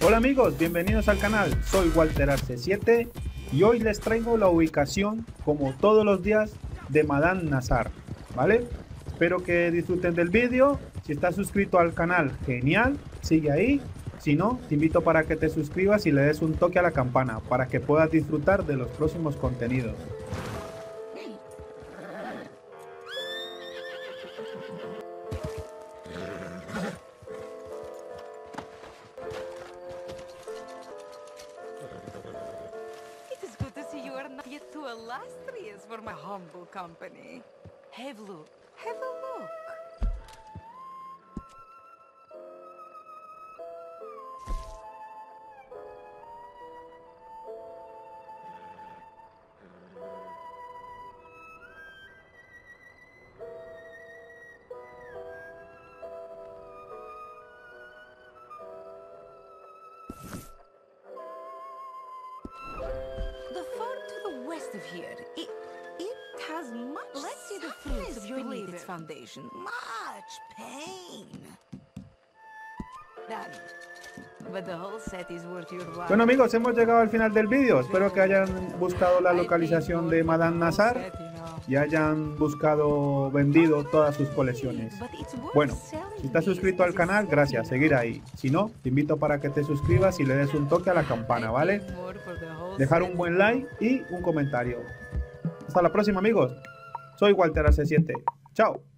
Hola amigos, bienvenidos al canal, soy Walter Arce 7 y hoy les traigo la ubicación, como todos los días, de Madame Nazar, ¿vale? Espero que disfruten del vídeo. Si estás suscrito al canal, genial, sigue ahí. Si no, te invito para que te suscribas y le des un toque a la campana para que puedas disfrutar de los próximos contenidos. It is good to see you are not yet too illustrious for my humble company. Have a look. Have a look. The farm to the west of here, it has much. Let's see the fruits of your beneath its foundation. Much pain. Done. But the whole set is worth your while. Bueno amigos, hemos llegado al final del vídeo. Espero que hayan buscado la localización de Madame Nazar y hayan buscado, vendido todas sus colecciones. Bueno, si estás suscrito al canal, gracias, seguir ahí. Si no, te invito para que te suscribas y le des un toque a la campana, ¿vale? Dejar un buen like y un comentario. Hasta la próxima amigos. Soy Walter Arce 7. Chao.